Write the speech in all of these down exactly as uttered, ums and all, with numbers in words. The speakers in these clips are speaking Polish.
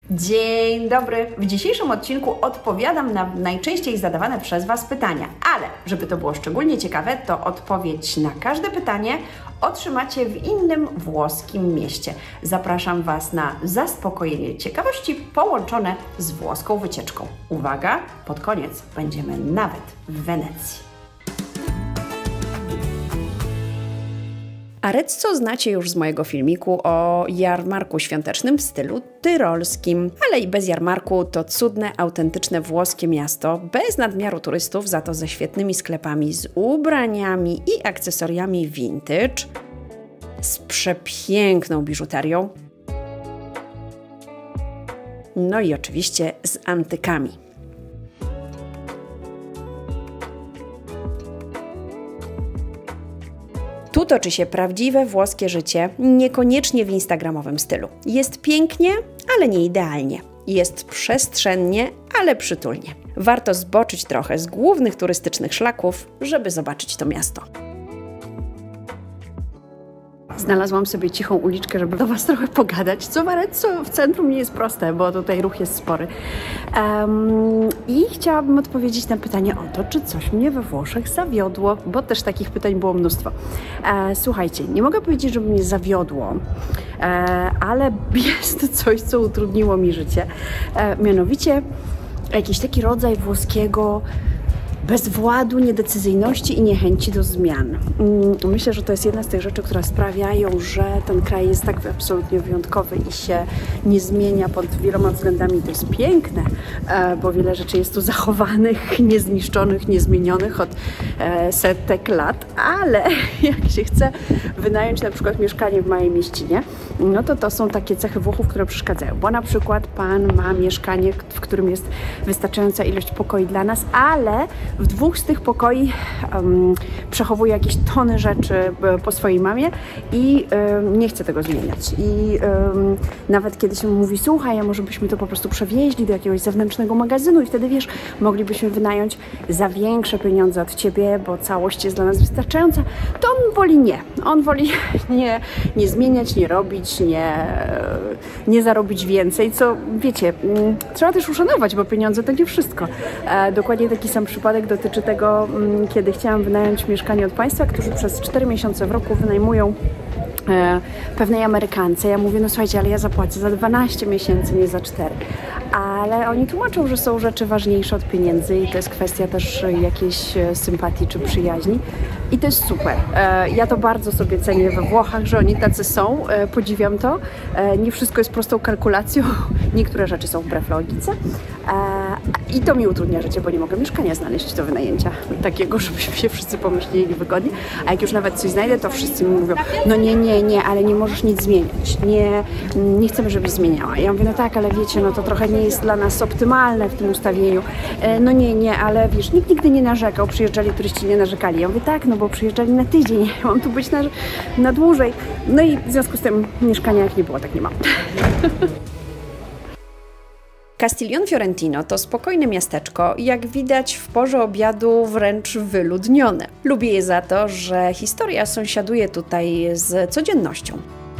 Dzień dobry! W dzisiejszym odcinku odpowiadam na najczęściej zadawane przez Was pytania, ale żeby to było szczególnie ciekawe, to odpowiedź na każde pytanie otrzymacie w innym włoskim mieście. Zapraszam Was na zaspokojenie ciekawości połączone z włoską wycieczką. Uwaga, pod koniec będziemy nawet w Wenecji. Arezzo znacie już z mojego filmiku o jarmarku świątecznym w stylu tyrolskim, ale i bez jarmarku to cudne, autentyczne włoskie miasto, bez nadmiaru turystów, za to ze świetnymi sklepami z ubraniami i akcesoriami vintage, z przepiękną biżuterią, no i oczywiście z antykami. Tu toczy się prawdziwe włoskie życie, niekoniecznie w instagramowym stylu. Jest pięknie, ale nie idealnie. Jest przestrzennie, ale przytulnie. Warto zboczyć trochę z głównych turystycznych szlaków, żeby zobaczyć to miasto. Znalazłam sobie cichą uliczkę, żeby do Was trochę pogadać, co w Arezzo w centrum nie jest proste, bo tutaj ruch jest spory. Um, I chciałabym odpowiedzieć na pytanie o to, czy coś mnie we Włoszech zawiodło, bo też takich pytań było mnóstwo. E, słuchajcie, nie mogę powiedzieć, żeby mnie zawiodło, e, ale jest to coś, co utrudniło mi życie. E, mianowicie jakiś taki rodzaj włoskiego bezwładu, niedecyzyjności i niechęci do zmian. Myślę, że to jest jedna z tych rzeczy, które sprawiają, że ten kraj jest tak absolutnie wyjątkowy i się nie zmienia pod wieloma względami. To jest piękne, bo wiele rzeczy jest tu zachowanych, niezniszczonych, niezmienionych od setek lat, ale jak się chce wynająć na przykład mieszkanie w małej mieścinie, no to to są takie cechy Włochów, które przeszkadzają, bo na przykład pan ma mieszkanie, w którym jest wystarczająca ilość pokoi dla nas, ale w dwóch z tych pokoi um, przechowuje jakieś tony rzeczy po swojej mamie i um, nie chce tego zmieniać. I um, nawet kiedy się mówi, słuchaj, a może byśmy to po prostu przewieźli do jakiegoś zewnętrznego magazynu i wtedy, wiesz, moglibyśmy wynająć za większe pieniądze od Ciebie, bo całość jest dla nas wystarczająca, to on woli nie. On woli nie, nie zmieniać, nie robić, nie, nie zarobić więcej, co wiecie, trzeba też uszanować, bo pieniądze to nie wszystko. E, dokładnie taki sam przypadek dotyczy tego, kiedy chciałam wynająć mieszkanie od Państwa, którzy przez cztery miesiące w roku wynajmują e, pewnej Amerykance. Ja mówię, no słuchajcie, ale ja zapłacę za dwanaście miesięcy, nie za cztery. Ale oni tłumaczą, że są rzeczy ważniejsze od pieniędzy i to jest kwestia też jakiejś sympatii czy przyjaźni. I to jest super. E, ja to bardzo sobie cenię we Włochach, że oni tacy są. E, podziwiam to. E, nie wszystko jest prostą kalkulacją. Niektóre rzeczy są wbrew logice. E, I to mi utrudnia życie, bo nie mogę mieszkania znaleźć do wynajęcia takiego, żebyśmy się wszyscy pomyśleli wygodnie. A jak już nawet coś znajdę, to wszyscy mi mówią, no nie, nie, nie, ale nie możesz nic zmieniać. Nie, nie chcemy, żebyś zmieniała. Ja mówię, no tak, ale wiecie, no to trochę nie jest dla nas optymalne w tym ustawieniu. E, no nie, nie, ale wiesz, nikt nigdy nie narzekał. Przyjeżdżali turyści, nie narzekali. Ja mówię, tak, no bo przyjeżdżali na tydzień, mam tu być na, na dłużej. No i w związku z tym mieszkania jak nie było, tak nie ma. Castiglione Fiorentino to spokojne miasteczko, jak widać w porze obiadu wręcz wyludnione. Lubię je za to, że historia sąsiaduje tutaj z codziennością.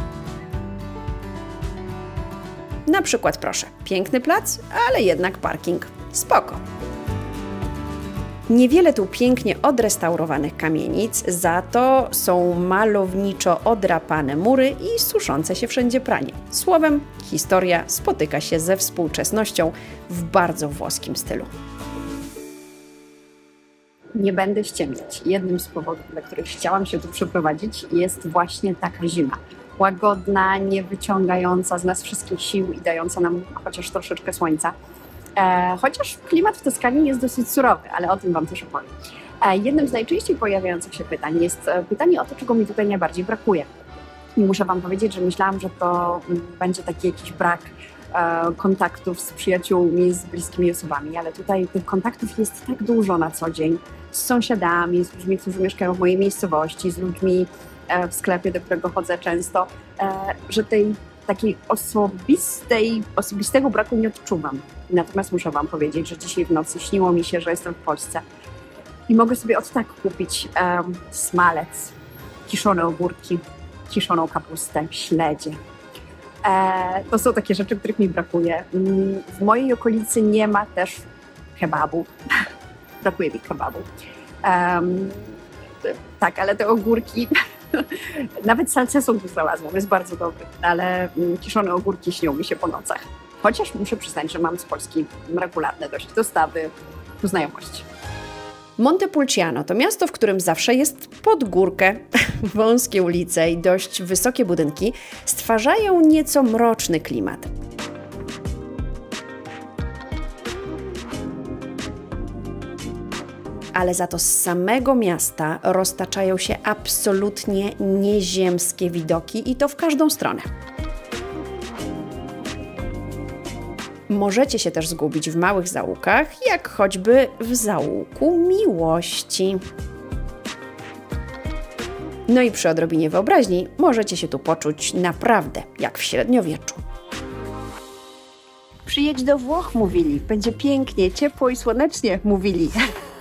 Na przykład proszę, piękny plac, ale jednak parking. Spoko. Niewiele tu pięknie odrestaurowanych kamienic, za to są malowniczo odrapane mury i suszące się wszędzie pranie. Słowem, historia spotyka się ze współczesnością w bardzo włoskim stylu. Nie będę ściemniać. Jednym z powodów, dla których chciałam się tu przeprowadzić, jest właśnie taka zima. Łagodna, nie wyciągająca z nas wszystkich sił i dająca nam chociaż troszeczkę słońca. E, chociaż klimat w Toskanii jest dosyć surowy, ale o tym Wam też opowiem. E, jednym z najczęściej pojawiających się pytań jest e, pytanie o to, czego mi tutaj najbardziej brakuje. I muszę Wam powiedzieć, że myślałam, że to m, będzie taki jakiś brak e, kontaktów z przyjaciółmi, z bliskimi osobami, ale tutaj tych kontaktów jest tak dużo na co dzień. Z sąsiadami, z ludźmi, którzy mieszkają w mojej miejscowości, z ludźmi e, w sklepie, do którego chodzę często, e, że tej takiej osobistej, osobistego braku nie odczuwam. Natomiast muszę Wam powiedzieć, że dzisiaj w nocy śniło mi się, że jestem w Polsce i mogę sobie od tak kupić um, smalec, kiszone ogórki, kiszoną kapustę, śledzie, E, to są takie rzeczy, których mi brakuje. W mojej okolicy nie ma też kebabu. Brakuje mi kebabu. Um, tak, ale te ogórki, nawet salcesą tu znalazłam, jest bardzo dobry, ale kiszone ogórki śnią mi się po nocach. Chociaż muszę przyznać, że mam z Polski regularne dość dostawy ku znajomości. Montepulciano to miasto, w którym zawsze jest pod górkę. Wąskie ulice i dość wysokie budynki stwarzają nieco mroczny klimat. Ale za to z samego miasta roztaczają się absolutnie nieziemskie widoki i to w każdą stronę. Możecie się też zgubić w małych zaułkach, jak choćby w zaułku miłości. No i przy odrobinie wyobraźni możecie się tu poczuć naprawdę jak w średniowieczu. Przyjedź do Włoch, mówili. Będzie pięknie, ciepło i słonecznie, mówili.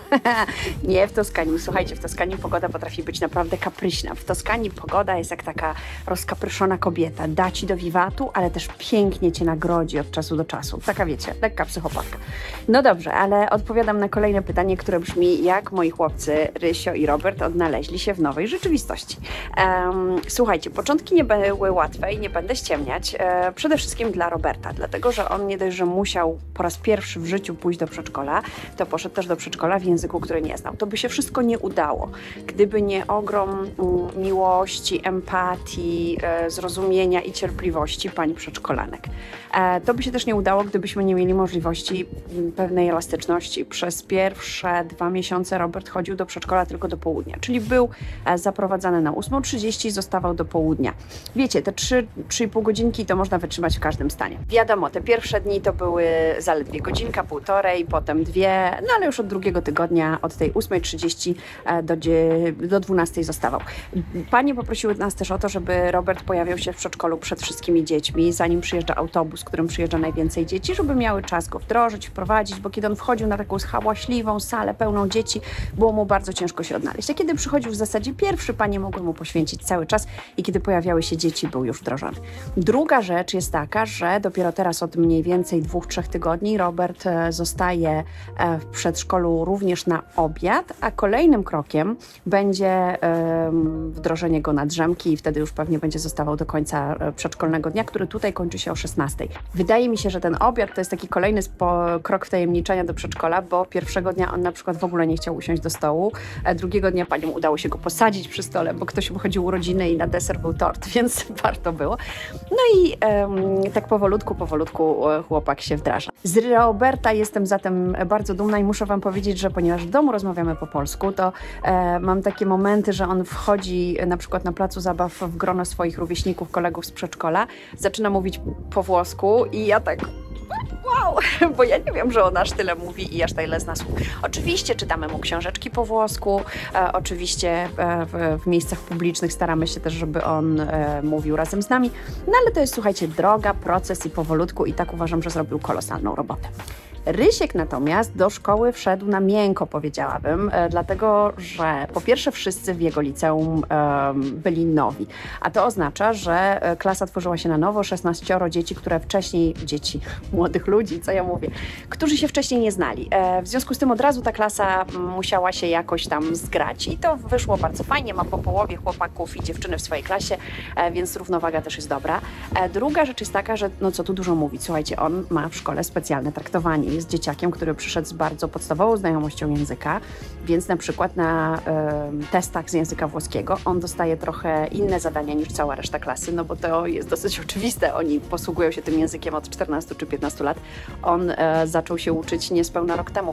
Nie, w Toskanii. Słuchajcie, w Toskanii pogoda potrafi być naprawdę kapryśna. W Toskanii pogoda jest jak taka rozkapryszona kobieta. Da ci do wiwatu, ale też pięknie cię nagrodzi od czasu do czasu. Taka wiecie, lekka psychopatka. No dobrze, ale odpowiadam na kolejne pytanie, które brzmi, jak moi chłopcy Rysio i Robert odnaleźli się w nowej rzeczywistości. Um, słuchajcie, początki nie były łatwe i nie będę ściemniać. E, przede wszystkim dla Roberta, dlatego, że on nie dość, że musiał po raz pierwszy w życiu pójść do przedszkola, to poszedł też do przedszkola w języku, który nie znał. To by się wszystko nie udało, gdyby nie ogrom miłości, empatii, e, zrozumienia i cierpliwości pań przedszkolanek. E, to by się też nie udało, gdybyśmy nie mieli możliwości pewnej elastyczności. Przez pierwsze dwa miesiące Robert chodził do przedszkola tylko do południa, czyli był e, zaprowadzany na ósmą trzydzieści i zostawał do południa. Wiecie, te trzy, trzy i pół godzinki to można wytrzymać w każdym stanie. Wiadomo, te pierwsze dni to były zaledwie godzinka, półtorej, potem dwie, no ale już od drugiego tygodnia od tej ósmej trzydzieści do, do dwunastej zostawał. Panie poprosiły nas też o to, żeby Robert pojawiał się w przedszkolu przed wszystkimi dziećmi, zanim przyjeżdża autobus, którym przyjeżdża najwięcej dzieci, żeby miały czas go wdrożyć, wprowadzić, bo kiedy on wchodził na taką hałaśliwą salę pełną dzieci, było mu bardzo ciężko się odnaleźć. A kiedy przychodził w zasadzie pierwszy, panie mogły mu poświęcić cały czas i kiedy pojawiały się dzieci, był już wdrożony. Druga rzecz jest taka, że dopiero teraz od mniej więcej dwóch, trzech tygodni Robert zostaje w przedszkolu również na obiad, a kolejnym krokiem będzie um, wdrożenie go na drzemki i wtedy już pewnie będzie zostawał do końca przedszkolnego dnia, który tutaj kończy się o szesnastej. Wydaje mi się, że ten obiad to jest taki kolejny spo, krok wtajemniczenia do przedszkola, bo pierwszego dnia on na przykład w ogóle nie chciał usiąść do stołu, a drugiego dnia paniom udało się go posadzić przy stole, bo ktoś obchodził urodziny i na deser był tort, więc warto było. No i um, tak powolutku, powolutku chłopak się wdraża. Z Roberta jestem zatem bardzo dumna i muszę wam powiedzieć, że ponieważ w domu rozmawiamy po polsku, to e, mam takie momenty, że on wchodzi na przykład na placu zabaw w grono swoich rówieśników, kolegów z przedszkola, zaczyna mówić po włosku i ja tak wow, bo ja nie wiem, że on aż tyle mówi i aż tyle zna słów. Oczywiście czytamy mu książeczki po włosku, e, oczywiście e, w, w miejscach publicznych staramy się też, żeby on e, mówił razem z nami, no ale to jest, słuchajcie, droga, proces i powolutku i tak uważam, że zrobił kolosalną robotę. Rysiek natomiast do szkoły wszedł na miękko, powiedziałabym, e, dlatego, że po pierwsze wszyscy w jego liceum e, byli nowi, a to oznacza, że klasa tworzyła się na nowo, szesnaścioro dzieci, które wcześniej, dzieci, młodych ludzi, co ja mówię, którzy się wcześniej nie znali. E, w związku z tym od razu ta klasa musiała się jakoś tam zgrać i to wyszło bardzo fajnie, ma po połowie chłopaków i dziewczyny w swojej klasie, e, więc równowaga też jest dobra. E, druga rzecz jest taka, że no co tu dużo mówić, słuchajcie, on ma w szkole specjalne traktowanie. Jest dzieciakiem, który przyszedł z bardzo podstawową znajomością języka, więc na przykład na y, testach z języka włoskiego on dostaje trochę inne zadania niż cała reszta klasy, no bo to jest dosyć oczywiste. Oni posługują się tym językiem od czternastu czy piętnastu lat. On y, zaczął się uczyć niespełna rok temu.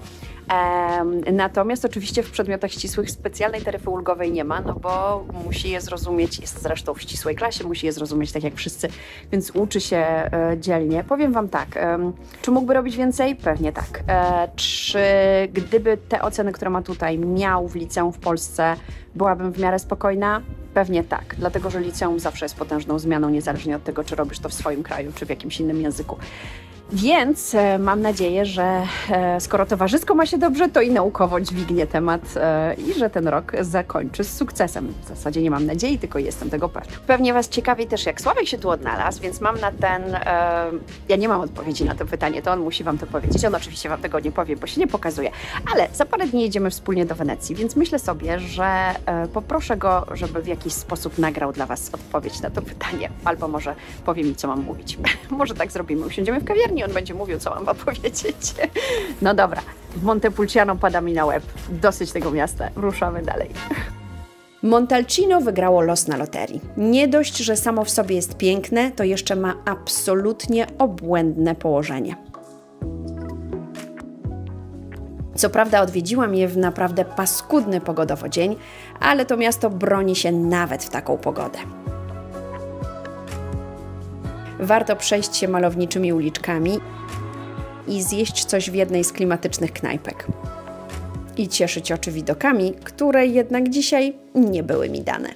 E, natomiast oczywiście w przedmiotach ścisłych specjalnej taryfy ulgowej nie ma, no bo musi je zrozumieć, jest zresztą w ścisłej klasie, musi je zrozumieć tak jak wszyscy, więc uczy się e, dzielnie. Powiem wam tak, e, czy mógłby robić więcej? Pewnie tak. E, czy gdyby te oceny, które ma tutaj, miał w liceum w Polsce, byłabym w miarę spokojna? Pewnie tak, dlatego że liceum zawsze jest potężną zmianą, niezależnie od tego, czy robisz to w swoim kraju, czy w jakimś innym języku. Więc e, mam nadzieję, że e, skoro towarzysko ma się dobrze, to i naukowo dźwignie temat e, i że ten rok zakończy z sukcesem. W zasadzie nie mam nadziei, tylko jestem tego pewna. Pewnie Was ciekawi też, jak Sławek się tu odnalazł, więc mam na ten... E, ja nie mam odpowiedzi na to pytanie, to on musi Wam to powiedzieć. On oczywiście Wam tego nie powie, bo się nie pokazuje. Ale za parę dni jedziemy wspólnie do Wenecji, więc myślę sobie, że e, poproszę go, żeby w jakiś sposób nagrał dla Was odpowiedź na to pytanie. Albo może powie mi, co mam mówić. Może tak zrobimy. Usiądziemy w kawiarni, on będzie mówił, co mam wam powiedzieć. No dobra, w Montepulciano pada mi na łeb. Dosyć tego miasta. Ruszamy dalej. Montalcino wygrało los na loterii. Nie dość, że samo w sobie jest piękne, to jeszcze ma absolutnie obłędne położenie. Co prawda odwiedziłam je w naprawdę paskudny pogodowo dzień, ale to miasto broni się nawet w taką pogodę. Warto przejść się malowniczymi uliczkami i zjeść coś w jednej z klimatycznych knajpek. I cieszyć oczy widokami, które jednak dzisiaj nie były mi dane.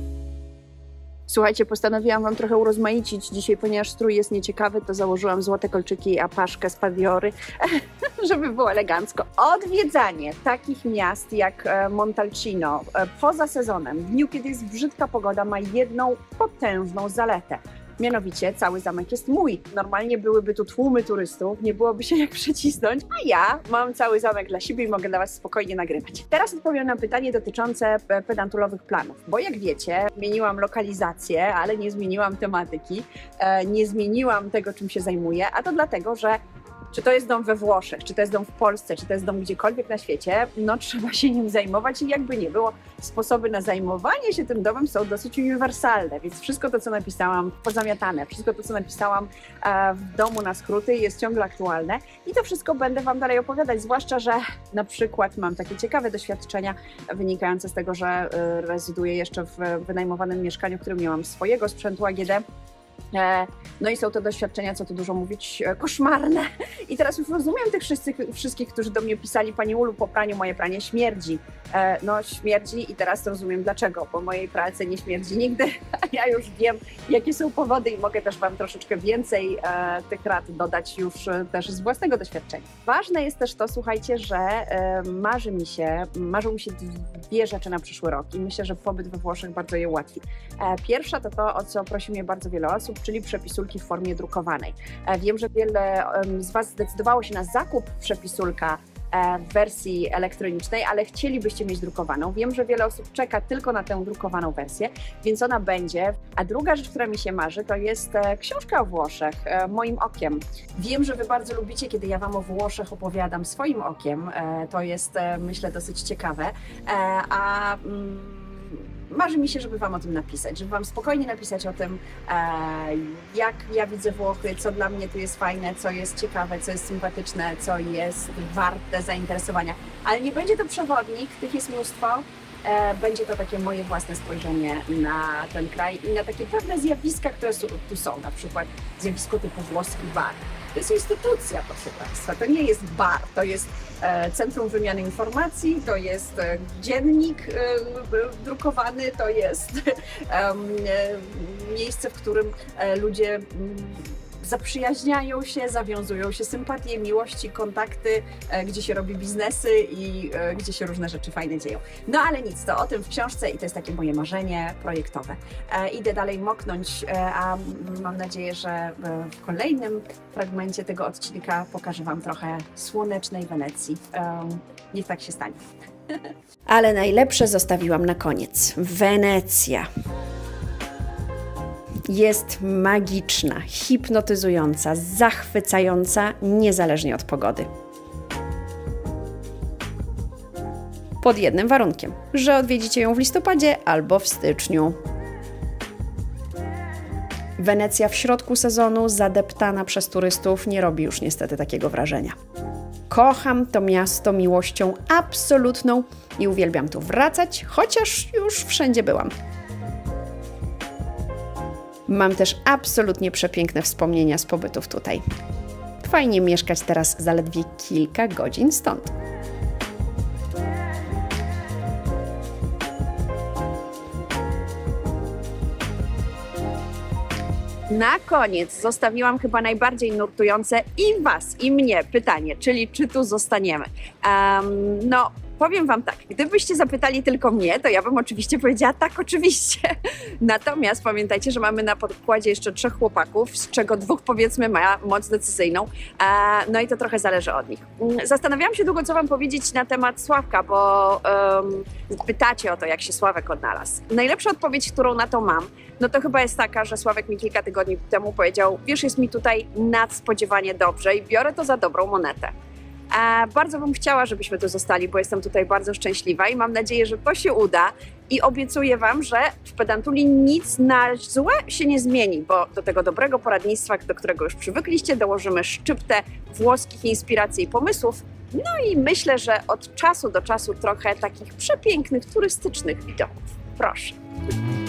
Słuchajcie, postanowiłam Wam trochę urozmaicić dzisiaj, ponieważ strój jest nieciekawy, to założyłam złote kolczyki, a paszkę z Padiory, żeby było elegancko. Odwiedzanie takich miast jak Montalcino poza sezonem, w dniu, kiedy jest brzydka pogoda, ma jedną potężną zaletę. Mianowicie cały zamek jest mój. Normalnie byłyby tu tłumy turystów, nie byłoby się jak przecisnąć, a ja mam cały zamek dla siebie i mogę dla Was spokojnie nagrywać. Teraz odpowiem na pytanie dotyczące pedantulowych planów, bo jak wiecie, zmieniłam lokalizację, ale nie zmieniłam tematyki, nie zmieniłam tego, czym się zajmuję, a to dlatego, że czy to jest dom we Włoszech, czy to jest dom w Polsce, czy to jest dom gdziekolwiek na świecie, no trzeba się nim zajmować i jakby nie było, sposoby na zajmowanie się tym domem są dosyć uniwersalne, więc wszystko to, co napisałam, pozamiatane, wszystko to, co napisałam e, w domu na skróty jest ciągle aktualne i to wszystko będę Wam dalej opowiadać, zwłaszcza, że na przykład mam takie ciekawe doświadczenia wynikające z tego, że e, rezyduję jeszcze w wynajmowanym mieszkaniu, w którym nie mam swojego sprzętu A G D. No i są to doświadczenia, co tu dużo mówić, koszmarne. I teraz już rozumiem tych wszystkich, wszystkich, którzy do mnie pisali: Pani Ulu, po praniu moje pranie śmierdzi. No śmierdzi i teraz rozumiem dlaczego, bo mojej pralce nie śmierdzi nigdy. Ja już wiem, jakie są powody i mogę też Wam troszeczkę więcej tych rad dodać już też z własnego doświadczenia. Ważne jest też to, słuchajcie, że marzy mi się, marzą mi się dwie rzeczy na przyszły rok i myślę, że pobyt we Włoszech bardzo je ułatwi. Pierwsza to to, o co prosi mnie bardzo wiele osób, czyli przepisulki w formie drukowanej. Wiem, że wiele z Was zdecydowało się na zakup przepisulka w wersji elektronicznej, ale chcielibyście mieć drukowaną. Wiem, że wiele osób czeka tylko na tę drukowaną wersję, więc ona będzie. A druga rzecz, która mi się marzy, to jest książka o Włoszech, moim okiem. Wiem, że Wy bardzo lubicie, kiedy ja Wam o Włoszech opowiadam swoim okiem. To jest, myślę, dosyć ciekawe. A marzy mi się, żeby Wam o tym napisać, żeby Wam spokojnie napisać o tym, jak ja widzę Włochy, co dla mnie tu jest fajne, co jest ciekawe, co jest sympatyczne, co jest warte zainteresowania. Ale nie będzie to przewodnik, tych jest mnóstwo. Będzie to takie moje własne spojrzenie na ten kraj i na takie pewne zjawiska, które tu są, na przykład zjawisko typu włoski bar. To jest instytucja, proszę Państwa, to nie jest bar, to jest centrum wymiany informacji, to jest dziennik drukowany, to jest miejsce, w którym ludzie zaprzyjaźniają się, zawiązują się sympatie, miłości, kontakty, gdzie się robi biznesy i gdzie się różne rzeczy fajne dzieją. No ale nic, to o tym w książce i to jest takie moje marzenie projektowe. Idę dalej moknąć, a mam nadzieję, że w kolejnym fragmencie tego odcinka pokażę Wam trochę słonecznej Wenecji. Niech tak się stanie. Ale najlepsze zostawiłam na koniec. Wenecja. Jest magiczna, hipnotyzująca, zachwycająca, niezależnie od pogody. Pod jednym warunkiem, że odwiedzicie ją w listopadzie albo w styczniu. Wenecja w środku sezonu, zadeptana przez turystów, nie robi już niestety takiego wrażenia. Kocham to miasto miłością absolutną i uwielbiam tu wracać, chociaż już wszędzie byłam. Mam też absolutnie przepiękne wspomnienia z pobytów tutaj. Fajnie mieszkać teraz zaledwie kilka godzin stąd. Na koniec zostawiłam chyba najbardziej nurtujące i Was, i mnie pytanie, czyli czy tu zostaniemy. Um, no, powiem Wam tak, gdybyście zapytali tylko mnie, to ja bym oczywiście powiedziała tak, oczywiście. Natomiast pamiętajcie, że mamy na podkładzie jeszcze trzech chłopaków, z czego dwóch powiedzmy ma moc decyzyjną, no i to trochę zależy od nich. Zastanawiałam się długo, co Wam powiedzieć na temat Sławka, bo um, pytacie o to, jak się Sławek odnalazł. Najlepsza odpowiedź, którą na to mam, no to chyba jest taka, że Sławek mi kilka tygodni temu powiedział: wiesz, jest mi tutaj nadspodziewanie dobrze i biorę to za dobrą monetę. E, bardzo bym chciała, żebyśmy tu zostali, bo jestem tutaj bardzo szczęśliwa i mam nadzieję, że to się uda i obiecuję Wam, że w Pedantuli nic na złe się nie zmieni, bo do tego dobrego poradnictwa, do którego już przywykliście, dołożymy szczyptę włoskich inspiracji i pomysłów. No i myślę, że od czasu do czasu trochę takich przepięknych, turystycznych widoków. Proszę.